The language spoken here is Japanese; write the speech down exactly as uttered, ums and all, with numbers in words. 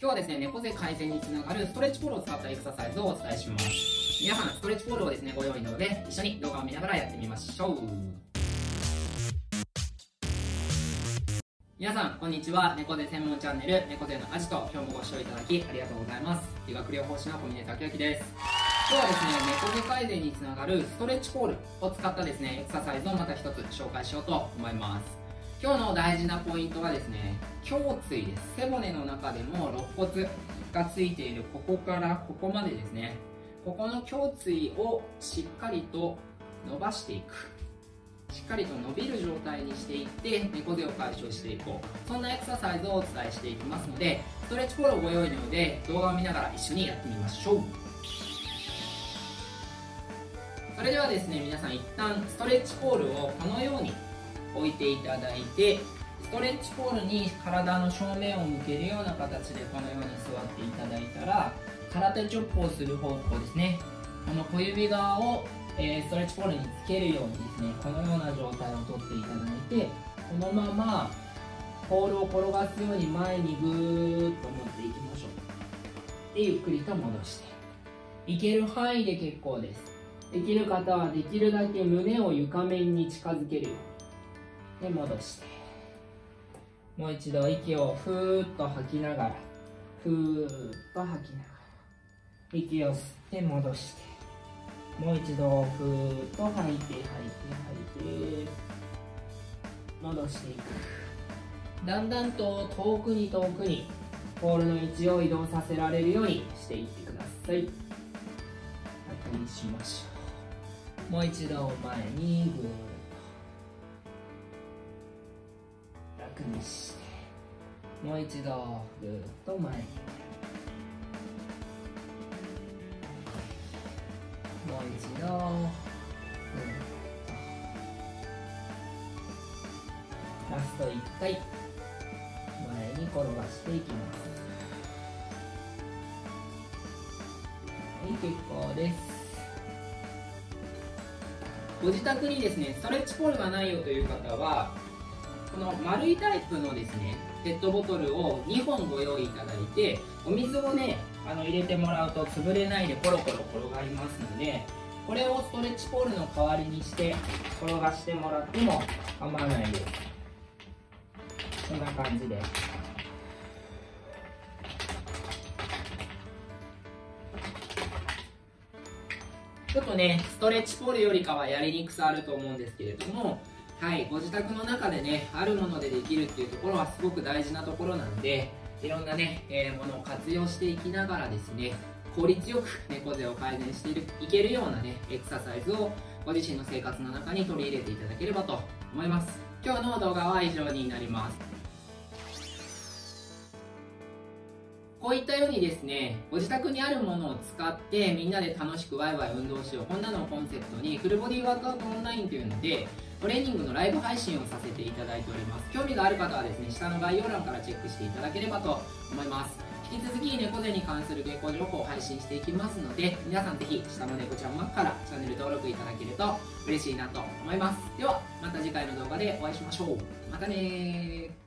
今日はですね、猫背改善につながるストレッチポールを使ったエクササイズをお伝えします。皆さん、ストレッチポールをですね、ご用意なので、一緒に動画を見ながらやってみましょう。皆さん、こんにちは。猫背専門チャンネル、猫背のアジト。今日もご視聴いただきありがとうございます。理学療法士の小峰武之です。今日はですね、猫背改善につながるストレッチポールを使ったですね、エクササイズをまた一つ紹介しようと思います。今日の大事なポイントはですね、胸椎です。背骨の中でも肋骨がついているここからここまでですね、ここの胸椎をしっかりと伸ばしていく。しっかりと伸びる状態にしていって猫背を解消していこう、そんなエクササイズをお伝えしていきますので、ストレッチポールをご用意なので動画を見ながら一緒にやってみましょう。それではですね、皆さん一旦ストレッチポールをこのように置いていただいて、ストレッチポールに体の正面を向けるような形でこのように座っていただいたら、空手チョップをする方向ですね、この小指側を、えー、ストレッチポールにつけるようにですね、このような状態をとっていただいて、このままポールを転がすように前にぐーっと持っていきましょう。でゆっくりと戻していける範囲で結構です。できる方はできるだけ胸を床面に近づけるようにで戻して、もう一度息をふーっと吐きながら、ふーっと吐きながら息を吸って戻して、もう一度ふーっと吐いて吐いて吐いて戻していく。だんだんと遠くに遠くにポールの位置を移動させられるようにしていってください。楽にしましょう。もう一度前にぐーっと楽にして、もう一度ぐーっと前に、もう一度ぐーっと、ラストいっかい前に転がしていきます。はい、結構です。ご自宅にですね、ストレッチポールがないよという方は、この丸いタイプのですね、ペットボトルをにほんご用意いただいて、お水をね、あの入れてもらうと潰れないでコロコロ転がりますので、これをストレッチポールの代わりにして転がしてもらっても構わないです。こんな感じで。ちょっとね、ストレッチポールよりかはやりにくさあると思うんですけれども、はい、ご自宅の中でね、あるものでできるっていうところはすごく大事なところなんで、いろんなね、えー、ものを活用していきながらですね、効率よく猫背を改善しているいけるようなね、エクササイズをご自身の生活の中に取り入れていただければと思います。今日の動画は以上になります。こういったようにですね、ご自宅にあるものを使ってみんなで楽しくワイワイ運動しよう、こんなのをコンセプトにフルボディワークアウトオンラインというのでトレーニングのライブ配信をさせていただいております。興味がある方はですね、下の概要欄からチェックしていただければと思います。引き続き猫背に関する健康情報を配信していきますので、皆さんぜひ下の猫ちゃんマークからチャンネル登録いただけると嬉しいなと思います。ではまた次回の動画でお会いしましょう。またねー。